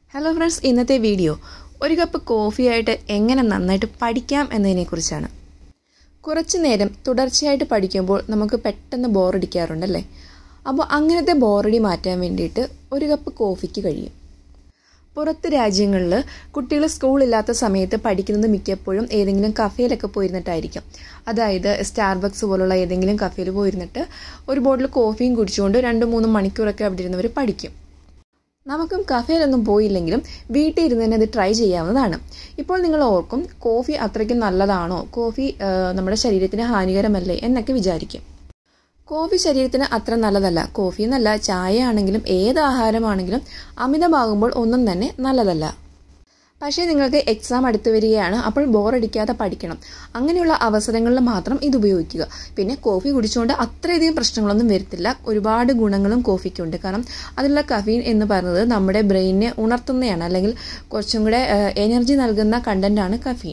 Hello friends, ഇന്നത്തെ video ഒരു cup coffee ആയിട്ട് എങ്ങനെ നന്നായിട്ട് പഠിക്കാം എന്നതിനെക്കുറിച്ചാണ്. കുറച്ച് നേരം തുടർച്ചയായിട്ട് പഠിക്കുമ്പോൾ നമുക്ക് പെട്ടെന്ന് ബോറടിക്കാറുണ്ടല്ലേ? അപ്പോൾ അങ്ങനത്തെ ബോറടി മാറ്റാൻ വേണ്ടിയിട്ട് ഒരു കപ്പ് കോഫിക്ക് കഴിയും. പുറത്ത് രാജ്യങ്ങളിൽ കുട്ടികൾ സ്കൂളില്ലാത്ത സമയത്ത് പഠിക്കുന്നത് മിക്കപ്പോഴും ഏതെങ്കിലും കഫേയിലൊക്കെ പോയിരുന്നിട്ടായിരിക്കും. അതായത് സ്റ്റാർബക്സ് പോലുള്ള ഏതെങ്കിലും കഫേയിൽ പോയിരുന്നിട്ട് ഒരു ബോട്ടിൽ കോഫിയും കുടിച്ചുകൊണ്ട് 2-3 മണിക്കൂറൊക്കെ അവിടെ ഇരുന്നവർ പഠിക്കും. നമുക്കും കഫേയിലൊന്നും പോയില്ലെങ്കിലും വീട്ടിൽ ഇരുന്ന് തന്നെ അത് ട്രൈ ചെയ്യാവുന്നതാണ്. ഇപ്പോൾ നിങ്ങൾ ഓർക്കും, കോഫി അത്രയ്ക്കും നല്ലതാണോ, കോഫി നമ്മുടെ ശരീരത്തിന് ഹാനികരമല്ലേ എന്നൊക്കെ വിചാരിക്കും. കോഫി ശരീരത്തിന് അത്ര നല്ലതല്ല. കോഫി എന്നല്ല, ചായ ആണെങ്കിലും ഏത് ആഹാരമാണെങ്കിലും അമിതമാകുമ്പോൾ ഒന്നും തന്നെ നല്ലതല്ല. പക്ഷേ നിങ്ങൾക്ക് എക്സാം അടുത്ത് വരികയാണ്, അപ്പോൾ ബോറടിക്കാതെ പഠിക്കണം. അങ്ങനെയുള്ള അവസരങ്ങളിൽ മാത്രം ഇത് ഉപയോഗിക്കുക. പിന്നെ കോഫി കുടിച്ചുകൊണ്ട് അത്രയധികം പ്രശ്നങ്ങളൊന്നും വരത്തില്ല. ഒരുപാട് ഗുണങ്ങളും കോഫിക്കുണ്ട്. കാരണം അതിലുള്ള കഫീൻ എന്ന് പറയുന്നത് നമ്മുടെ ബ്രെയിനിനെ ഉണർത്തുന്നതാണ്, അല്ലെങ്കിൽ കുറച്ചും കൂടെ എനർജി നൽകുന്ന കണ്ടന്റാണ് കഫീൻ.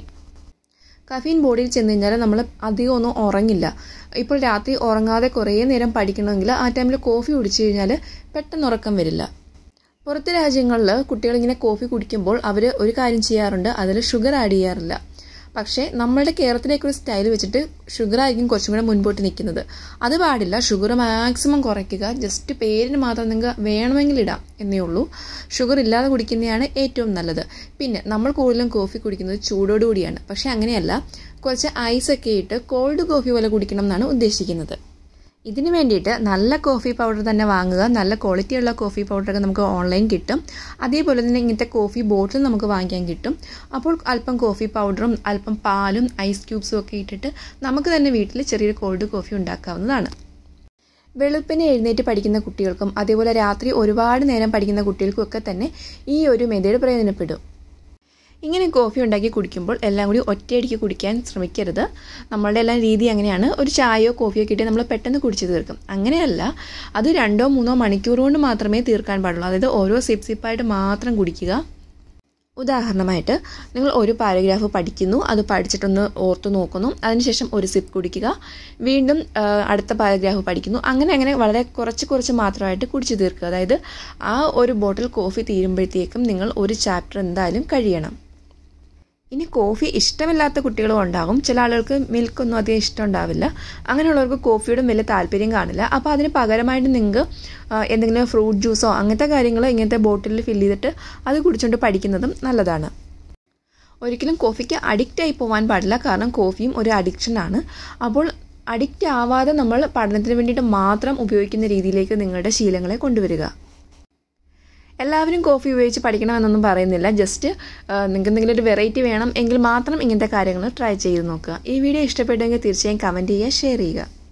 കഫീൻ ബോഡിയിൽ ചെന്ന് കഴിഞ്ഞാൽ നമ്മൾ അധികം ഒന്നും ഉറങ്ങില്ല. ഇപ്പോൾ രാത്രി ഉറങ്ങാതെ കുറേ നേരം പഠിക്കണമെങ്കിൽ ആ ടൈമിൽ കോഫി കുടിച്ചു കഴിഞ്ഞാൽ പെട്ടെന്ന് ഉറക്കം വരില്ല. പുറത്തെ രാജ്യങ്ങളിൽ കുട്ടികളിങ്ങനെ കോഫി കുടിക്കുമ്പോൾ അവർ ഒരു കാര്യം ചെയ്യാറുണ്ട്, അതിൽ ഷുഗർ ആഡ് ചെയ്യാറില്ല. പക്ഷേ നമ്മളുടെ കേരളത്തിലേക്കൊരു സ്റ്റൈൽ വെച്ചിട്ട് ഷുഗർ ആയിരിക്കും കുറച്ചും കൂടെ മുൻപോട്ട് നിൽക്കുന്നത്. അത് പാടില്ല. ഷുഗർ മാക്സിമം കുറയ്ക്കുക. ജസ്റ്റ് പേരിന് മാത്രം നിങ്ങൾക്ക് വേണമെങ്കിൽ ഇടാം എന്നേ ഉള്ളൂ. ഷുഗർ ഇല്ലാതെ കുടിക്കുന്നതാണ് ഏറ്റവും നല്ലത്. പിന്നെ നമ്മൾ കൂടുതലും കോഫി കുടിക്കുന്നത് ചൂടോടുകൂടിയാണ്. പക്ഷേ അങ്ങനെയല്ല, കുറച്ച് ഐസൊക്കെ ഇട്ട് കോൾഡ് കോഫി പോലെ കുടിക്കണം എന്നാണ് ഉദ്ദേശിക്കുന്നത്. ഇതിന് വേണ്ടിയിട്ട് നല്ല കോഫി പൗഡർ തന്നെ വാങ്ങുക. നല്ല ക്വാളിറ്റിയുള്ള കോഫി പൗഡറൊക്കെ നമുക്ക് ഓൺലൈൻ കിട്ടും. അതേപോലെ തന്നെ ഇങ്ങനത്തെ കോഫി ബോട്ടിൽ നമുക്ക് വാങ്ങിക്കാൻ കിട്ടും. അപ്പോൾ അല്പം കോഫി പൗഡറും അല്പം പാലും ഐസ് ക്യൂബ്സും ഒക്കെ ഇട്ടിട്ട് നമുക്ക് തന്നെ വീട്ടിൽ ചെറിയൊരു കോൾഡ് കോഫി ഉണ്ടാക്കാവുന്നതാണ്. വെളുപ്പിനെ എഴുന്നേറ്റ് പഠിക്കുന്ന കുട്ടികൾക്കും അതേപോലെ രാത്രി ഒരുപാട് നേരം പഠിക്കുന്ന കുട്ടികൾക്കും ഒക്കെ തന്നെ ഈ ഒരു മെത്തേഡ് പ്രയോജനപ്പെടും. ഇങ്ങനെ കോഫി ഉണ്ടാക്കി കുടിക്കുമ്പോൾ എല്ലാം കൂടി ഒറ്റയടിക്ക് കുടിക്കാൻ ശ്രമിക്കരുത്. നമ്മളുടെ എല്ലാം രീതി അങ്ങനെയാണ്. ഒരു ചായയോ കോഫിയോ കിട്ടിയാൽ നമ്മൾ പെട്ടെന്ന് കുടിച്ച് തീർക്കും. അങ്ങനെയല്ല, അത് 2-3 മണിക്കൂർ കൊണ്ട് മാത്രമേ തീർക്കാൻ പാടുള്ളൂ. അതായത് ഓരോ സിപ്പായിട്ട് മാത്രം കുടിക്കുക. ഉദാഹരണമായിട്ട് നിങ്ങൾ ഒരു പാരഗ്രാഫ് പഠിക്കുന്നു, അത് പഠിച്ചിട്ടൊന്ന് ഓർത്ത് നോക്കുന്നു, അതിനുശേഷം ഒരു സിപ്പ് കുടിക്കുക, വീണ്ടും അടുത്ത പാരഗ്രാഫ് പഠിക്കുന്നു, അങ്ങനെ വളരെ കുറച്ച് മാത്രമായിട്ട് കുടിച്ച് തീർക്കുക. അതായത് ആ ഒരു ബോട്ടിൽ കോഫി തീരുമ്പോഴത്തേക്കും നിങ്ങൾ ഒരു ചാപ്റ്റർ എന്തായാലും കഴിയണം. ഇനി കോഫി ഇഷ്ടമില്ലാത്ത കുട്ടികളും ഉണ്ടാകും. ചില ആളുകൾക്ക് മിൽക്കൊന്നും അധികം ഇഷ്ടമുണ്ടാവില്ല. അങ്ങനെയുള്ളവർക്ക് കോഫിയോടും വലിയ താല്പര്യം കാണില്ല. അപ്പോൾ അതിന് പകരമായിട്ട് നിങ്ങൾക്ക് എന്തെങ്കിലും ഫ്രൂട്ട് ജ്യൂസോ അങ്ങനത്തെ കാര്യങ്ങൾ ഇങ്ങനത്തെ ബോട്ടിലിൽ ഫില്ല് ചെയ്തിട്ട് അത് കുടിച്ചുകൊണ്ട് പഠിക്കുന്നതും നല്ലതാണ്. ഒരിക്കലും കോഫിക്ക് അഡിക്റ്റായി പോകാൻ പാടില്ല. കാരണം കോഫിയും ഒരു അഡിക്ഷനാണ്. അപ്പോൾ അഡിക്റ്റ് ആവാതെ നമ്മൾ പഠനത്തിന് വേണ്ടിയിട്ട് മാത്രം ഉപയോഗിക്കുന്ന രീതിയിലേക്ക് നിങ്ങളുടെ ശീലങ്ങളെ കൊണ്ടുവരിക. എല്ലാവരും കോഫി ഉപയോഗിച്ച് പഠിക്കണമെന്നൊന്നും പറയുന്നില്ല. ജസ്റ്റ് നിങ്ങൾക്ക് എന്തെങ്കിലും ഒരു വെറൈറ്റി വേണം എങ്കിൽ മാത്രം ഇങ്ങനത്തെ കാര്യങ്ങൾ ട്രൈ ചെയ്ത് നോക്കുക. ഈ വീഡിയോ ഇഷ്ടപ്പെട്ടെങ്കിൽ തീർച്ചയായും കമൻറ്റ് ചെയ്യുക, ഷെയർ ചെയ്യുക.